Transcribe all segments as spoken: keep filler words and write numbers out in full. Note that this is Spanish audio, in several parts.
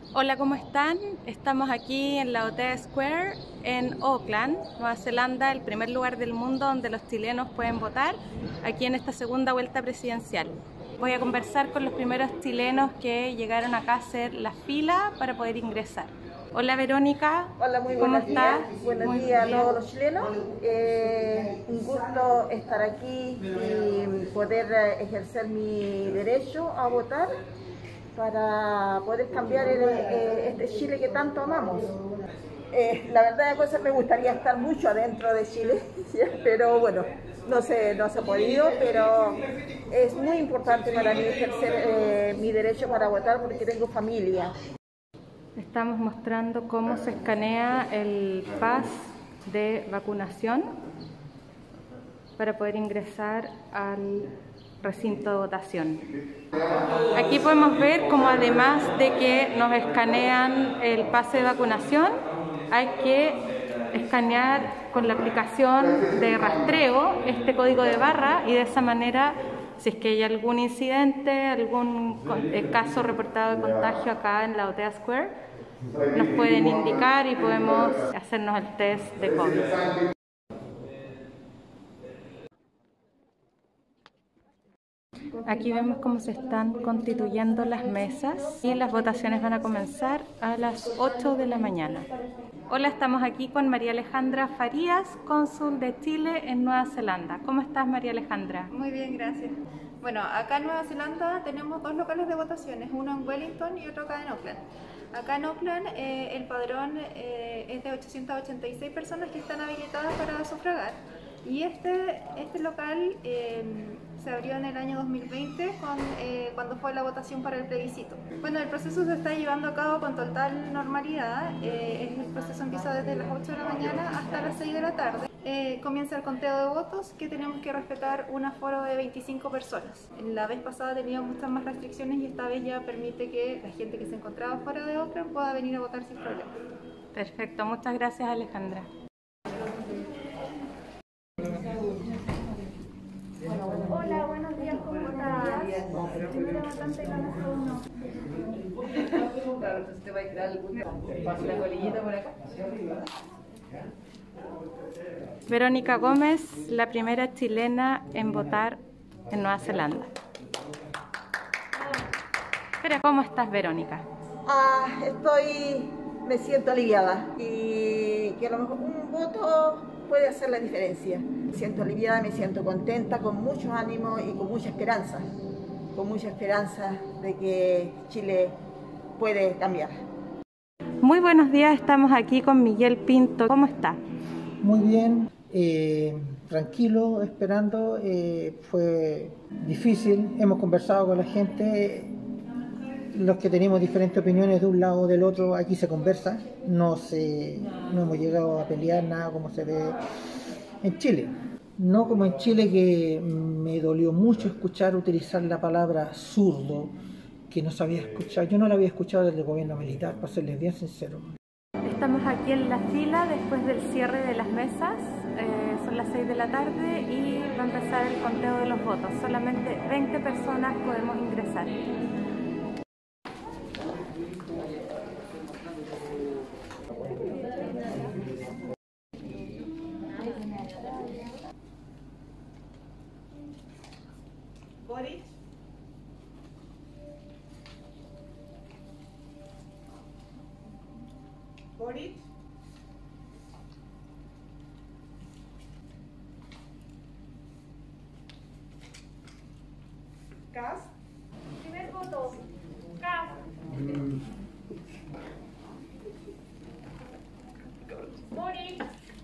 Hola, ¿cómo están? Estamos aquí en la O T A Square en Auckland, Nueva Zelanda, el primer lugar del mundo donde los chilenos pueden votar aquí en esta segunda vuelta presidencial. Voy a conversar con los primeros chilenos que llegaron acá a hacer la fila para poder ingresar. Hola Verónica. Hola, muy ¿Cómo buenos días. estás? Buenos Muy días bien. a todos los chilenos. Eh, un gusto estar aquí y poder ejercer mi derecho a votar para poder cambiar el, eh, este Chile que tanto amamos. Eh, la verdad de cosas, me gustaría estar mucho adentro de Chile, ¿sí? Pero bueno, no se, no se ha podido, pero es muy importante para mí ejercer eh, mi derecho para votar porque tengo familia. Estamos mostrando cómo se escanea el pas de vacunación para poder ingresar al recinto de votación. Aquí podemos ver cómo además de que nos escanean el pase de vacunación, hay que escanear con la aplicación de rastreo este código de barra y de esa manera, si es que hay algún incidente, algún caso reportado de contagio acá en la O T A Square, nos pueden indicar y podemos hacernos el test de COVID. Aquí vemos cómo se están constituyendo las mesas y las votaciones van a comenzar a las ocho de la mañana. Hola, estamos aquí con María Alejandra Farías, cónsul de Chile en Nueva Zelanda. ¿Cómo estás, María Alejandra? Muy bien, gracias. Bueno, acá en Nueva Zelanda tenemos dos locales de votaciones, uno en Wellington y otro acá en Auckland. Acá en Auckland eh, el padrón eh, es de ochocientas ochenta y seis personas que están habilitadas para sufragar. Y este, este local eh, se abrió en el año dos mil veinte con, eh, cuando fue la votación para el plebiscito. Bueno, el proceso se está llevando a cabo con total normalidad. Eh, el proceso empieza desde las ocho de la mañana hasta las seis de la tarde. Eh, comienza el conteo de votos, que tenemos que respetar un aforo de veinticinco personas. La vez pasada teníamos muchas más restricciones y esta vez ya permite que la gente que se encontraba fuera de Auckland pueda venir a votar sin problema. Perfecto, muchas gracias, Alejandra. Hola, buenos días, ¿cómo estás? Primera votante de la mesa uno. Claro, entonces te va a tirar la colillita por acá. Verónica Gómez, la primera chilena en votar en Nueva Zelanda. Pero, ¿cómo estás, Verónica? Ah, estoy, me siento aliviada y que a lo mejor un voto puede hacer la diferencia. Me siento aliviada, me siento contenta, con mucho ánimo y con mucha esperanza, con mucha esperanza de que Chile puede cambiar. Muy buenos días, estamos aquí con Miguel Pinto. ¿Cómo está? Muy bien, eh, tranquilo, esperando. Eh, fue difícil, hemos conversado con la gente, los que tenemos diferentes opiniones de un lado o del otro, aquí se conversa, no, se, no hemos llegado a pelear nada como se ve en Chile. No como en Chile, que me dolió mucho escuchar utilizar la palabra zurdo, que no se había escuchado, yo no la había escuchado desde el gobierno militar, para serles bien sincero. Estamos aquí en la fila después del cierre de las mesas, eh, son las seis de la tarde y va a empezar el conteo de los votos. Solamente veinte personas podemos ingresar. Boris. Boris. Cas. Primer voto, Cas. Boris.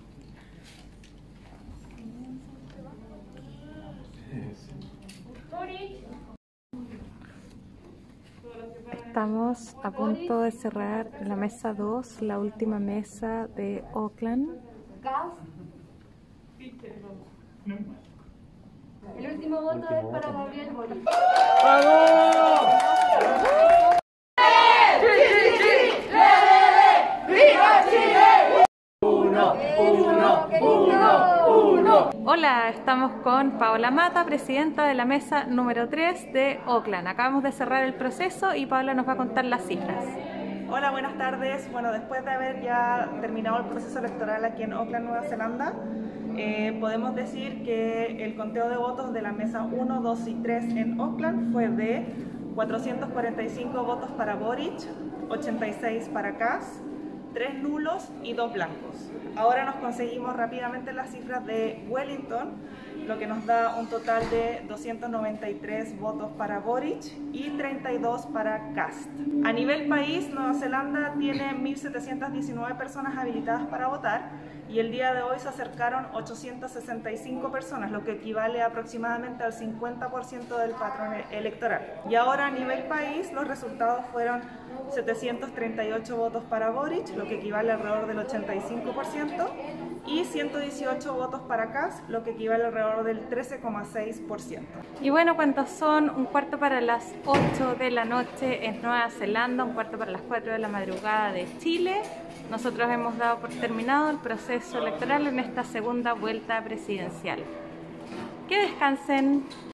Estamos a punto de cerrar la mesa dos, la última mesa de Auckland. Cas. El último voto es para Gabriel Boris. Hola, estamos con Paola Mata, presidenta de la mesa número tres de Auckland. Acabamos de cerrar el proceso y Paola nos va a contar las cifras. Hola, buenas tardes. Bueno, después de haber ya terminado el proceso electoral aquí en Auckland, Nueva Zelanda, eh, podemos decir que el conteo de votos de la mesa uno, dos y tres en Auckland fue de cuatrocientos cuarenta y cinco votos para Boric, ochenta y seis para Cass, tres nulos y dos blancos. Ahora nos conseguimos rápidamente las cifras de Wellington, lo que nos da un total de doscientos noventa y tres votos para Boric y treinta y dos para Cast. A nivel país, Nueva Zelanda tiene mil setecientas diecinueve personas habilitadas para votar y el día de hoy se acercaron ochocientas sesenta y cinco personas, lo que equivale aproximadamente al cincuenta por ciento del padrón electoral. Y ahora a nivel país los resultados fueron setecientos treinta y ocho votos para Boric, lo que equivale alrededor del ochenta y cinco por ciento, y ciento dieciocho votos para Cass, lo que equivale alrededor del trece coma seis por ciento. Y bueno, cuando son un cuarto para las ocho de la noche en Nueva Zelanda, un cuarto para las cuatro de la madrugada de Chile, nosotros hemos dado por terminado el proceso electoral en esta segunda vuelta presidencial. Que descansen.